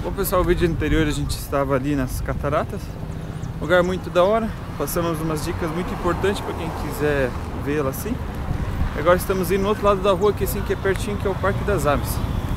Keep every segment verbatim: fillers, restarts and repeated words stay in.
Bom pessoal, o vídeo anterior a gente estava ali nas cataratas, lugar muito da hora, passamos umas dicas muito importantes para quem quiser vê-la assim. Agora estamos indo no outro lado da rua, que assim que é pertinho, que é o Parque das Aves.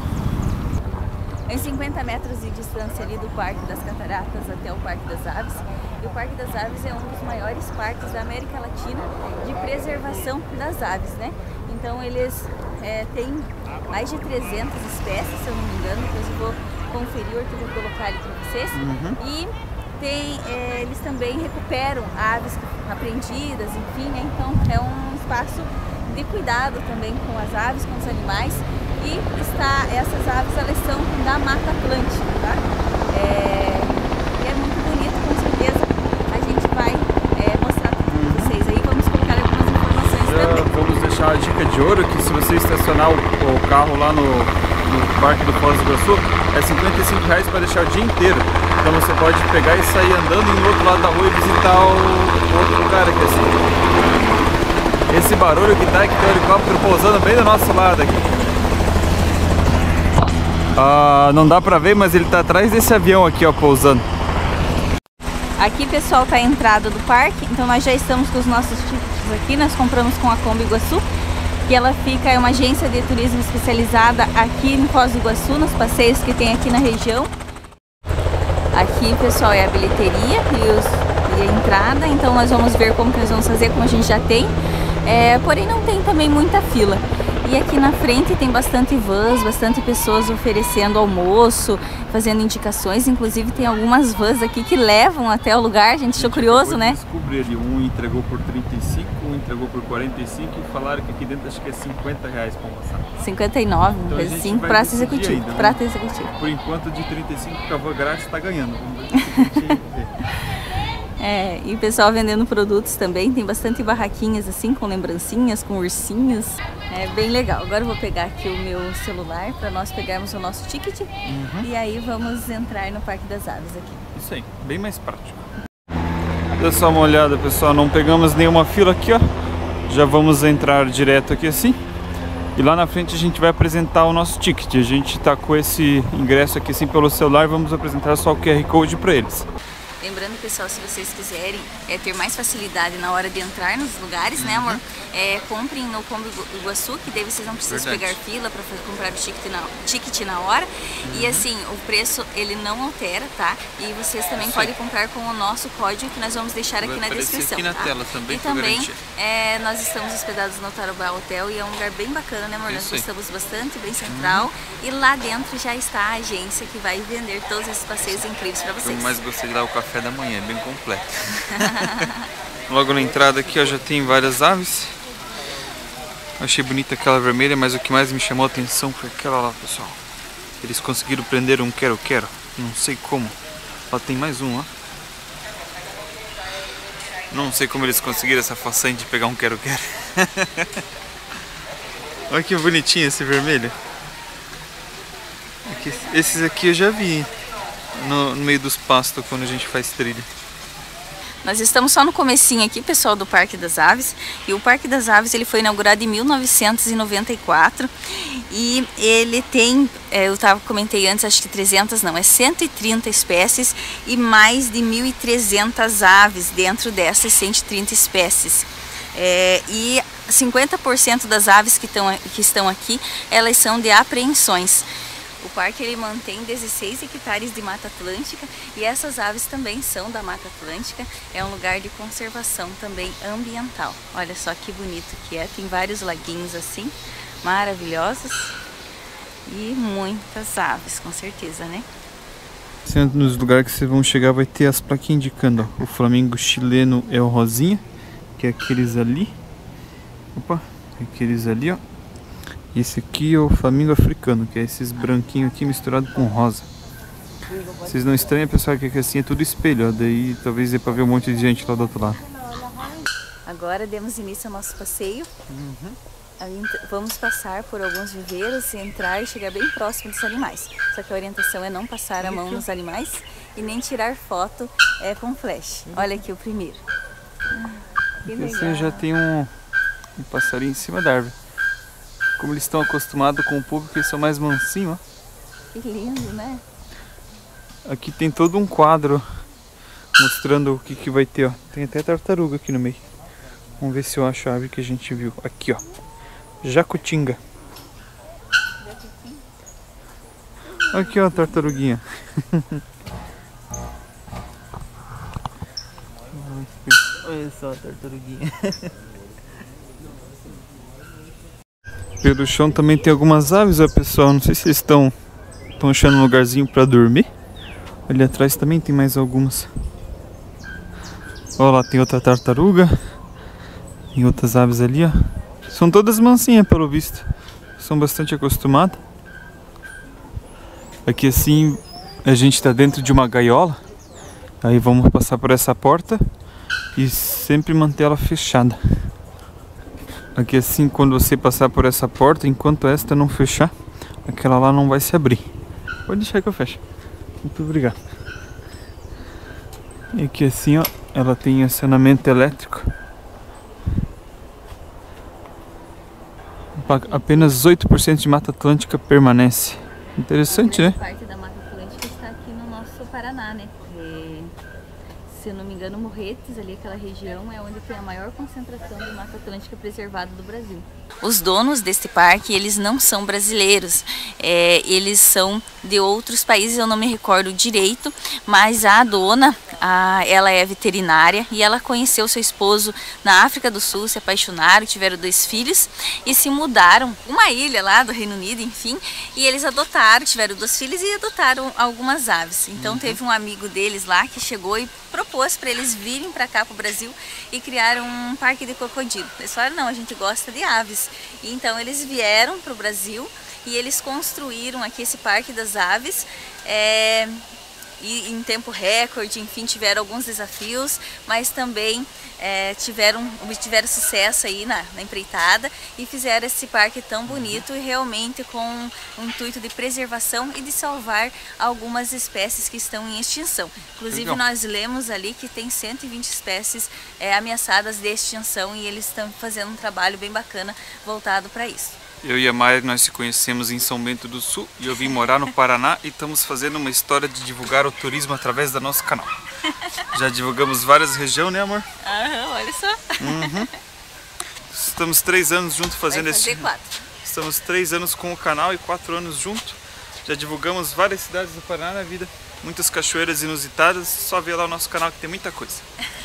Em cinquenta metros de distância ali do Parque das Cataratas até o Parque das Aves. E o Parque das Aves é um dos maiores parques da América Latina de preservação das aves, né? Então eles é, têm mais de trezentas espécies, se eu não me engano, depois eu vou conferir, eu vou colocar ali para vocês. Uhum. E tem, é, eles também recuperam aves apreendidas, enfim, né? Então é um espaço de cuidado também com as aves, com os animais. E está, essas aves, elas são da Mata Atlântica, tá? É, é muito bonito, com certeza a gente vai é, mostrar tudo para vocês aí, vamos colocar algumas informações Já também. vamos deixar a dica de ouro, que se você estacionar o, o carro lá no, no Parque do Foz do Iguaçu, é cinquenta e cinco reais para deixar o dia inteiro. Então você pode pegar e sair andando e ir no outro lado da rua e visitar o, o outro lugar aqui assim. Esse barulho que tá, que tem o helicóptero pousando bem do nosso lado aqui. Ah, não dá pra ver, mas ele tá atrás desse avião aqui, ó, pousando. Aqui, pessoal, tá a entrada do parque, então nós já estamos com os nossos tickets aqui, nós compramos com a Kombi Iguaçu, que ela fica, é uma agência de turismo especializada aqui em Foz do Iguaçu, nos passeios que tem aqui na região. Aqui, pessoal, é a bilheteria e, os, e a entrada, então nós vamos ver como que nós vamos fazer, como a gente já tem, é, porém não tem também muita fila. E aqui na frente tem bastante vans, bastante pessoas oferecendo almoço, fazendo indicações. Inclusive tem algumas vans aqui que levam até o lugar. A gente achou curioso, né? Descobri ali, um entregou por trinta e cinco, um entregou por quarenta e cinco e falaram que aqui dentro acho que é cinquenta reais para almoçar. cinquenta e nove, então, assim, prato executivo. Ainda, prato executivo. Por enquanto de trinta e cinco que a van grátis está ganhando. Vamos ver se a gente vê. É, e o pessoal vendendo produtos também, tem bastante barraquinhas assim, com lembrancinhas, com ursinhos, é bem legal. Agora eu vou pegar aqui o meu celular para nós pegarmos o nosso ticket, uhum. E aí vamos entrar no Parque das Aves aqui. Isso aí, bem mais prático. Dá só uma olhada, pessoal, não pegamos nenhuma fila aqui, ó. Já vamos entrar direto aqui assim. E lá na frente a gente vai apresentar o nosso ticket. A gente tá com esse ingresso aqui assim pelo celular e vamos apresentar só o Q R Code para eles. Lembrando, pessoal, se vocês quiserem é, ter mais facilidade na hora de entrar nos lugares, uhum. né, amor? É, comprem no Kombi Iguaçu, que daí vocês não precisam Verdade. pegar fila para comprar o ticket na, ticket na hora. Uhum. E assim, o preço ele não altera, tá? E vocês também Sim. podem comprar com o nosso código que nós vamos deixar aqui na descrição. Aqui na tá? tela também. E também é, nós estamos hospedados no Tarobá Hotel e é um lugar bem bacana, né, amor? Nós gostamos bastante, bem central. Uhum. E lá dentro já está a agência que vai vender todos esses passeios incríveis para vocês. Eu mais gostei de dar o café da manhã, bem completo. Logo na entrada aqui, ó, já tem várias aves. Achei bonita aquela vermelha, mas o que mais me chamou a atenção foi aquela lá, pessoal. Eles conseguiram prender um quero-quero, não sei como. Ó, tem mais um, ó. Não sei como eles conseguiram essa façanha de pegar um quero-quero. Olha que bonitinho esse vermelho. Aqui, esses aqui eu já vi no, no meio dos pastos quando a gente faz trilha. Nós estamos só no comecinho aqui, pessoal, do Parque das Aves. E o Parque das Aves ele foi inaugurado em mil novecentos e noventa e quatro. E ele tem, eu tava, comentei antes, acho que trezentas não, é cento e trinta espécies e mais de mil e trezentas aves dentro dessas cento e trinta espécies. É, e cinquenta por cento das aves que, tão, que estão aqui, elas são de apreensões. O parque ele mantém dezesseis hectares de Mata Atlântica e essas aves também são da Mata Atlântica. É um lugar de conservação também ambiental. Olha só que bonito que é, tem vários laguinhos assim, maravilhosos e muitas aves, com certeza, né? Nos lugares que vocês vão chegar vai ter as plaquinhas indicando, ó, o flamingo chileno é o rosinha, que é aqueles ali. Opa, aqueles ali, ó. E esse aqui é o flamingo africano, que é esses branquinhos aqui misturado com rosa. Vocês não estranham, pessoal, que aqui assim é tudo espelho, ó. Daí talvez dê pra ver um monte de gente lá do outro lado. Agora demos início ao nosso passeio. Uhum. Vamos passar por alguns viveiros, entrar e chegar bem próximo dos animais. Só que a orientação é não passar a mão nos animais e nem tirar foto é, com flash. Olha aqui o primeiro. Que legal. Esse já tem um, um passarinho em cima da árvore. Como eles estão acostumados com o público, eles são mais mansinhos, ó. Que lindo, né? Aqui tem todo um quadro mostrando o que, que vai ter, ó. Tem até tartaruga aqui no meio. Vamos ver se eu acho a ave que a gente viu. Aqui, ó. Jacutinga. Aqui, ó, a tartaruguinha. Olha só a tartaruguinha. Pelo chão também tem algumas aves, ó, pessoal. Não sei se eles estão estão achando um lugarzinho para dormir. Ali atrás também tem mais algumas. Olha lá, tem outra tartaruga. Tem outras aves ali, ó. São todas mansinhas, pelo visto. São bastante acostumadas. Aqui assim, a gente está dentro de uma gaiola. Aí vamos passar por essa porta e sempre manter ela fechada. Aqui assim, quando você passar por essa porta, enquanto esta não fechar, aquela lá não vai se abrir. Pode deixar que eu feche. Muito obrigado. E aqui assim, ó, ela tem acionamento elétrico. Apenas oito por cento de Mata Atlântica permanece. Interessante, né? Parte da Mata Atlântica está aqui no nosso Paraná, né? É, se eu não me engano, Morretes, ali aquela região, é onde tem a maior concentração de Mata Atlântica preservada do Brasil. Os donos deste parque, eles não são brasileiros, é, eles são de outros países, eu não me recordo direito, mas a dona, a, ela é veterinária e ela conheceu seu esposo na África do Sul, se apaixonaram, tiveram dois filhos e se mudaram, uma ilha lá do Reino Unido, enfim, e eles adotaram, tiveram dois filhos e adotaram algumas aves. Então uhum. Teve um amigo deles lá que chegou e propôs para eles virem para cá para o Brasil e criaram um parque de crocodilo. Eles falaram, não, a gente gosta de aves. E então eles vieram para o Brasil e eles construíram aqui esse Parque das Aves, é, e em tempo recorde, enfim, tiveram alguns desafios, mas também é, tiveram, obtiveram sucesso aí na, na empreitada e fizeram esse parque tão bonito e realmente com o intuito de preservação e de salvar algumas espécies que estão em extinção. Inclusive, legal. Nós lemos ali que tem cento e vinte espécies é, ameaçadas de extinção e eles estão fazendo um trabalho bem bacana voltado para isso. Eu e a Mayra, nós se conhecemos em São Bento do Sul e eu vim morar no Paraná e estamos fazendo uma história de divulgar o turismo através do nosso canal. Já divulgamos várias regiões, né, amor? Aham, olha só. Uhum. Estamos três anos juntos fazendo Vai fazer esse... quatro. Estamos três anos com o canal e quatro anos juntos. Já divulgamos várias cidades do Paraná na vida, muitas cachoeiras inusitadas, só ver lá o nosso canal que tem muita coisa.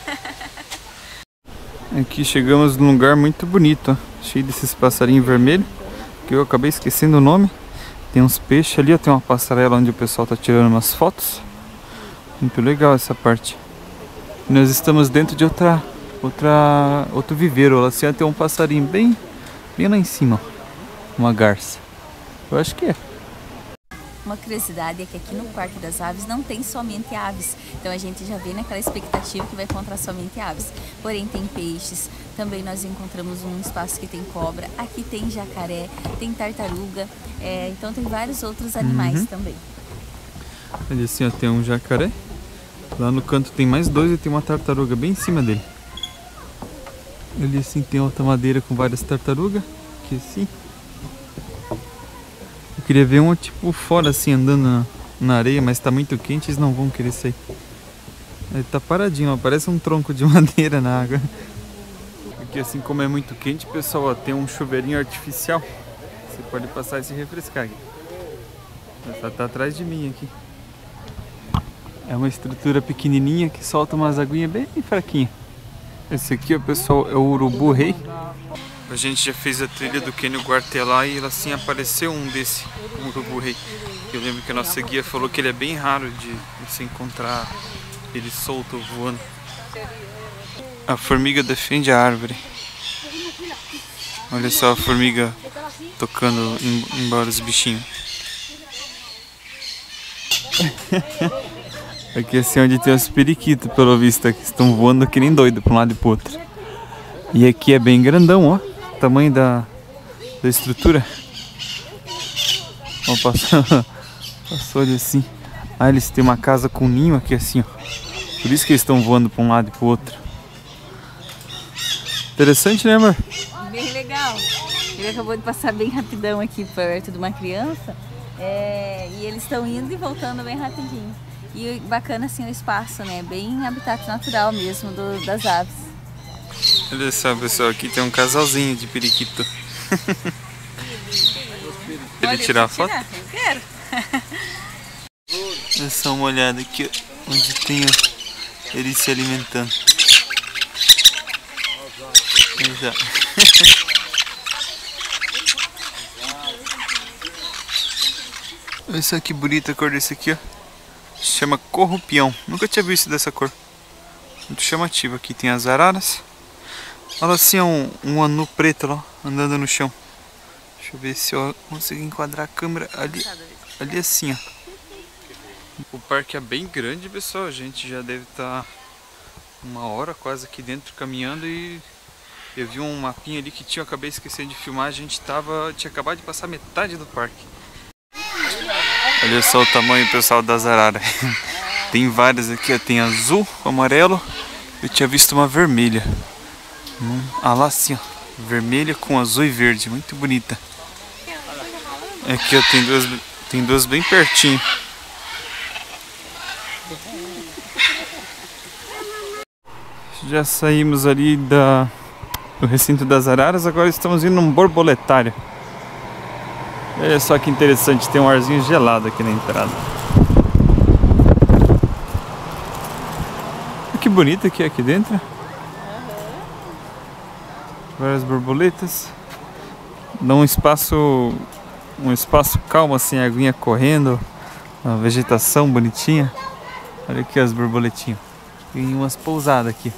Aqui chegamos num lugar muito bonito, ó, cheio desses passarinhos vermelhos, que eu acabei esquecendo o nome. Tem uns peixes ali, ó, tem uma passarela onde o pessoal tá tirando umas fotos. Muito legal essa parte. E nós estamos dentro de outra, outra, outro viveiro, lá assim tem um passarinho bem, bem lá em cima, ó, uma garça. Eu acho que é. Uma curiosidade é que aqui no Parque das Aves não tem somente aves, então a gente já vê naquela expectativa que vai encontrar somente aves. Porém tem peixes, também nós encontramos um espaço que tem cobra, aqui tem jacaré, tem tartaruga, é, então tem vários outros animais uhum. também. Ali assim, ó, tem um jacaré, lá no canto tem mais dois e tem uma tartaruga bem em cima dele. Ali assim tem outra madeira com várias tartarugas, aqui assim. Eu queria ver um tipo fora assim, andando na, na areia, mas tá muito quente, eles não vão querer sair. Ele tá paradinho, ó, parece um tronco de madeira na água. Aqui assim como é muito quente, pessoal, ó, tem um chuveirinho artificial. Você pode passar e se refrescar aqui. Ela tá atrás de mim aqui. É uma estrutura pequenininha que solta umas aguinhas bem fraquinhas. Esse aqui, ó, pessoal, é o urubu rei. A gente já fez a trilha do Cânion Guartelá e assim apareceu um desse, um urubu rei. Eu lembro que a nossa guia falou que ele é bem raro de você encontrar ele solto voando. A formiga defende a árvore. Olha só a formiga tocando embora os bichinhos. Aqui assim é onde tem os periquitos, pelo visto, que estão voando que nem doido para um lado e para o outro. E aqui é bem grandão, ó. Tamanho da, da estrutura. Ó, passou, passou ali assim. Ah, eles têm uma casa com ninho aqui assim, ó. Por isso que eles estão voando para um lado e para o outro. Interessante, né, amor? Bem legal. Ele acabou de passar bem rapidão aqui perto de uma criança. É, e eles estão indo e voltando bem rapidinho. E bacana assim o espaço, né? Bem habitat natural mesmo do, das aves. Olha só, pessoal, aqui tem um casalzinho de periquito. Ele tirar a foto? Eu quero. Dá só uma olhada aqui, onde tem ele se alimentando. Já. Olha só que bonita a cor desse aqui, ó. Se chama corrupião. Nunca tinha visto dessa cor. Muito chamativa. Aqui tem as araras. Olha assim, um, um anu preto lá, andando no chão. Deixa eu ver se eu consigo enquadrar a câmera ali. Ali assim, ó. O parque é bem grande, pessoal. A gente já deve estar uma hora quase aqui dentro caminhando e eu vi um mapinha ali que tinha, eu acabei esquecendo de filmar. A gente tava, tinha acabado de passar metade do parque. Olha só o tamanho, pessoal, das araras. Tem várias aqui, ó. Tem azul, amarelo. Eu tinha visto uma vermelha. Hum, ah lá assim, ó. Vermelha com azul e verde, muito bonita. Aqui, ó, tem duas, tem duas bem pertinho. Já saímos ali da, do recinto das araras, agora estamos indo num borboletário. Olha só que interessante, tem um arzinho gelado aqui na entrada. Que bonito que é aqui dentro. Várias borboletas. Dá um espaço, um espaço calmo assim, a aguinha correndo, uma vegetação bonitinha. Olha aqui as borboletinhas. Tem umas pousadas aqui.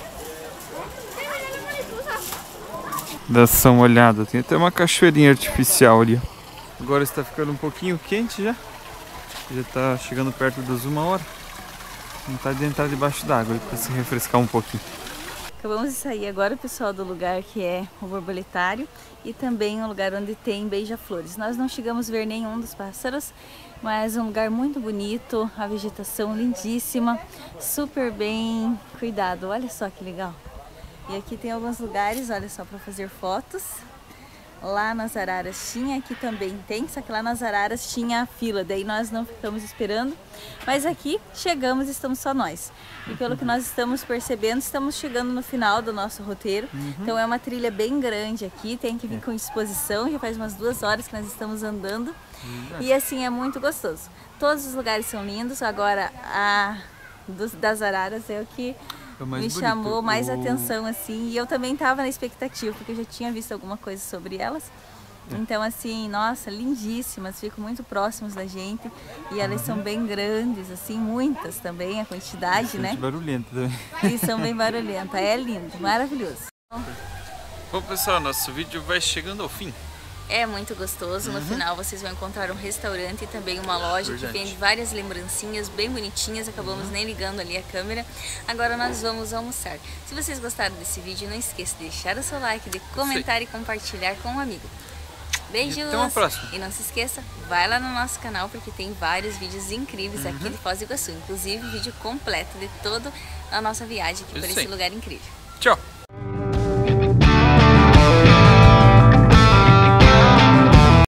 Dá só uma olhada, tem até uma cachoeirinha artificial ali. Agora está ficando um pouquinho quente já. Já está chegando perto das uma hora. Vontade de entrar debaixo d'água para se refrescar um pouquinho. Acabamos de sair agora, pessoal, do lugar que é o borboletário e também um lugar onde tem beija-flores. Nós não chegamos a ver nenhum dos pássaros, mas um lugar muito bonito, a vegetação lindíssima, super bem cuidado. Olha só que legal. E aqui tem alguns lugares, olha só, para fazer fotos. Lá nas araras tinha, aqui também tem, só que lá nas araras tinha a fila, daí nós não ficamos esperando. Mas aqui chegamos e estamos só nós. E pelo que nós estamos percebendo, estamos chegando no final do nosso roteiro. Uhum. Então é uma trilha bem grande aqui, tem que vir com disposição, já faz umas duas horas que nós estamos andando. Uhum. E assim, é muito gostoso. Todos os lugares são lindos, agora a dos, das araras é o que me bonito. Chamou mais o... atenção, assim, e eu também estava na expectativa, porque eu já tinha visto alguma coisa sobre elas. É. Então, assim, nossa, lindíssimas, ficam muito próximos da gente e elas uhum. são bem grandes, assim, muitas também, a quantidade, né? Barulhenta também. E são bem barulhentas, é lindo, maravilhoso. Bom, pessoal, nosso vídeo vai chegando ao fim. É muito gostoso, no uhum. final vocês vão encontrar um restaurante e também uma loja Verdade. que vende várias lembrancinhas bem bonitinhas, acabamos uhum. nem ligando ali a câmera. Agora nós vamos almoçar. Se vocês gostaram desse vídeo, não esqueça de deixar o seu like, de comentar e compartilhar com um amigo. Beijos! E até uma próxima. E não se esqueça, vai lá no nosso canal porque tem vários vídeos incríveis uhum. aqui de Foz do Iguaçu, inclusive vídeo completo de toda a nossa viagem aqui por esse lugar incrível. Tchau!